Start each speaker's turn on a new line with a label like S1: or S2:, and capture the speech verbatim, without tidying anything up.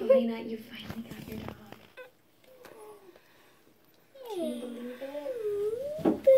S1: Elena, you finally got your dog. Can you believe it?